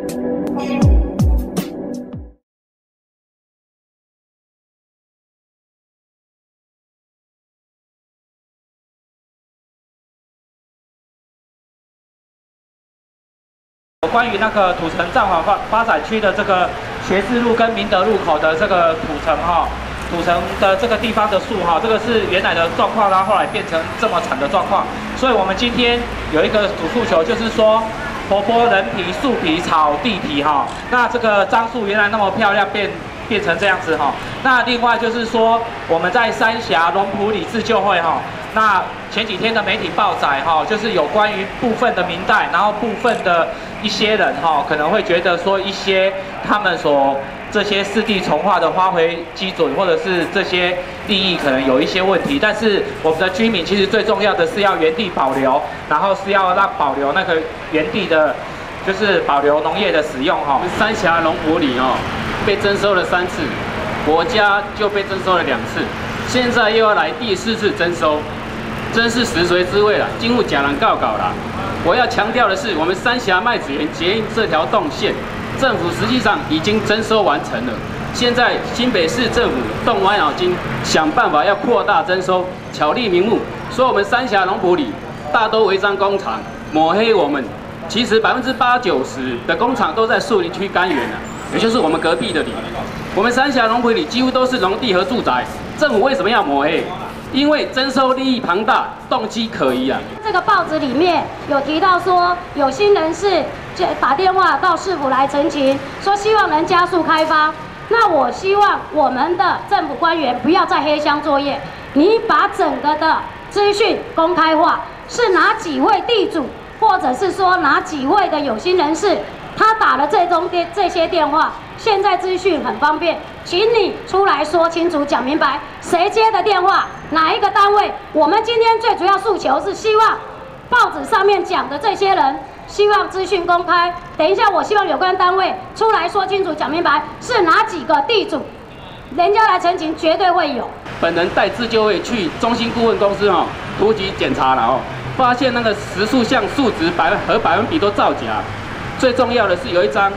关于那个土城暂缓发展区的这个学士路跟明德路口的这个土城的这个地方的树这个是原来的状况，然后后来变成这么惨的状况，所以我们今天有一个主诉求，就是说活泼人皮、树皮、草地皮那这个樟树原来那么漂亮变成这样子那另外就是说我们在三峡龙埔里自救会那前几天的媒体报载就是有关于部分的民代，然后部分的一些人可能会觉得说一些他们这些湿地重划的发挥基准，或者是这些利益可能有一些问题，但是我们的居民其实最重要的是要原地保留，然后是要让保留那个原地的，就是保留农业的使用三峡龙埔里被征收了3次，国家就被征收了2次，现在又要来第4次征收，真是食髓知味了，进入假人告啦。我要强调的是，我们三峡麦子园捷运这条动线，政府实际上已经征收完成了。现在新北市政府动歪脑筋，想办法要扩大征收，巧立名目，说我们三峡龙埔里大都违章工厂，抹黑我们。其实80%-90%的工厂都在树林区甘源也就是我们隔壁的里。我们三峡龙埔里几乎都是农地和住宅，政府为什么要抹黑？因为征收利益庞大，动机可疑这个报纸里面有提到说，有心人士打电话到市府来陈情，说希望能加速开发。那我希望我们的政府官员不要再黑箱作业，你把整个的资讯公开化，是哪几位地主，或者是说哪几位的有心人士，他打了这些电话，现在资讯很方便，请你出来说清楚、讲明白，谁接的电话，哪一个单位？我们今天最主要诉求是希望报纸上面讲的这些人，希望资讯公开。等一下，我希望有关单位出来说清楚、讲明白，是哪几个地主，人家来陈情，绝对会有。 本人带自救会去中心顾问公司突击检查了发现那个10数项数值和百分比都造假。最重要的是有一张，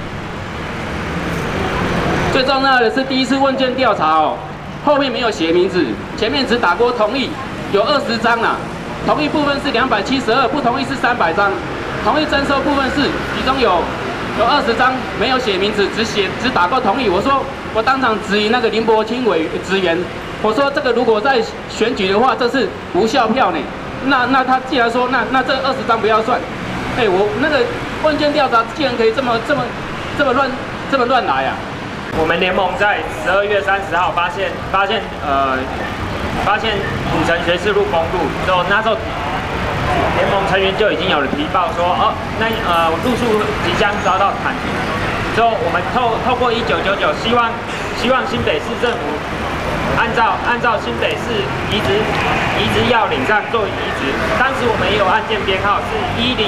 最重要的是第1次问卷调查后面没有写名字，前面只打过同意，有20张同意部分是272，不同意是300张，同意征收部分是其中有20张没有写名字，只打过同意。我当场质疑那个林柏清职员，我说这个如果在选举的话，这是无效票呢。那他既然说那这20张不要算，我那个问卷调查竟然可以这么乱来我们联盟在12月30号发现土城学士路封路之后，那时候联盟成员就已经有了提报说路树即将遭到砍停，之后我们透过1999，希望新北市政府按照新北市移植要领上做移植。当时我们也有案件编号是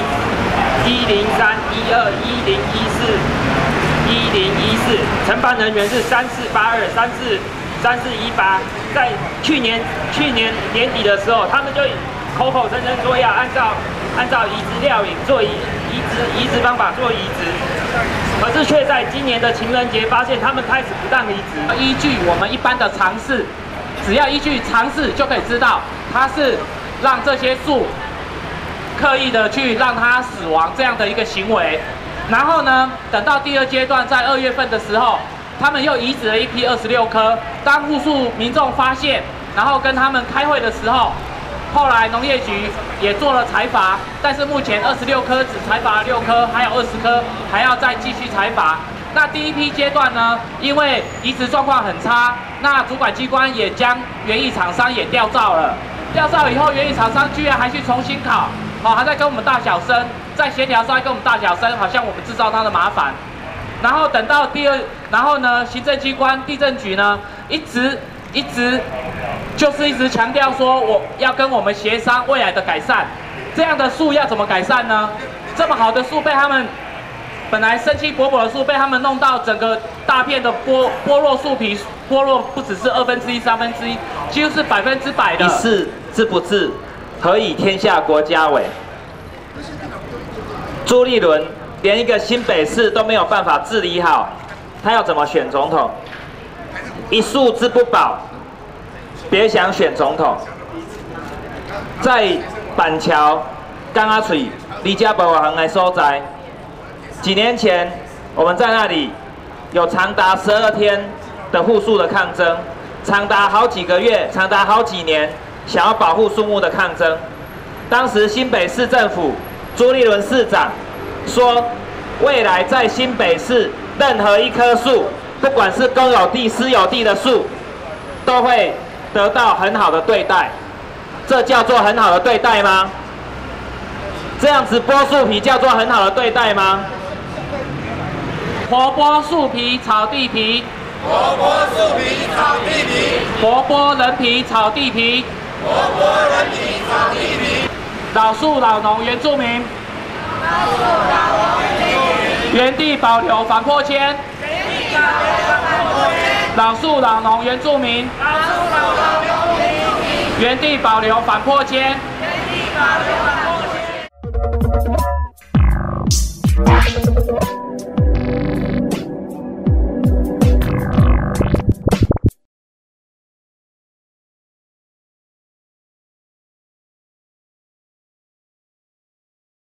103、102、1014、1014，承办人员是3482、3418。在去年年底的时候，他们就口声说要按照移植料理做移植方法做移植，可是却在今年的情人节发现他们开始不当移植。 依据我们一般的常识，只要依据常识就可以知道，它是让这些树刻意的去让它死亡这样的一个行为。然后呢，等到第2阶段在2月份的时候，他们又移植了一批26棵。当户数民众发现，然后跟他们开会的时候，后来农业局也做了裁罚，但是目前26棵只裁罚了6棵，还有20棵还要再继续裁罚。那第1批阶段呢，因为移植状况很差，那主管机关也将园艺厂商也调照了。调照以后，园艺厂商居然还去重新考，还在跟我们大小声，在协调上跟我们大小声，好像我们制造他的麻烦。然后等到然后呢，行政机关地政局呢，一直强调说我要跟我们协商未来的改善。这样的树要怎么改善呢？这么好的树被他们本来生气勃勃的树被他们弄到整个大片的剥落树皮，剥落不只是1/2、1/3，几乎是100%的。 一事治不治，何以天下国家为？朱立伦连一个新北市都没有办法治理好，他要怎么选总统？一树之不保，别想选总统。在板桥、港仔嘴离家不远的所在，几年前我们在那里有长达12天的护树的抗争，长达好几个月、长达好几年，想要保护树木的抗争。当时新北市政府朱立伦市长说，未来在新北市任何一棵树，不管是公有地、私有地的树，都会得到很好的对待。这叫做很好的对待吗？这样子剥树皮叫做很好的对待吗？ 活剥树皮炒地皮， 活剥树皮炒地皮， 活剥人皮炒地皮， 活剥人皮炒地皮。 老树老农原住民，原地保留反迫迁，老树老农原住民，原地保留反迫迁。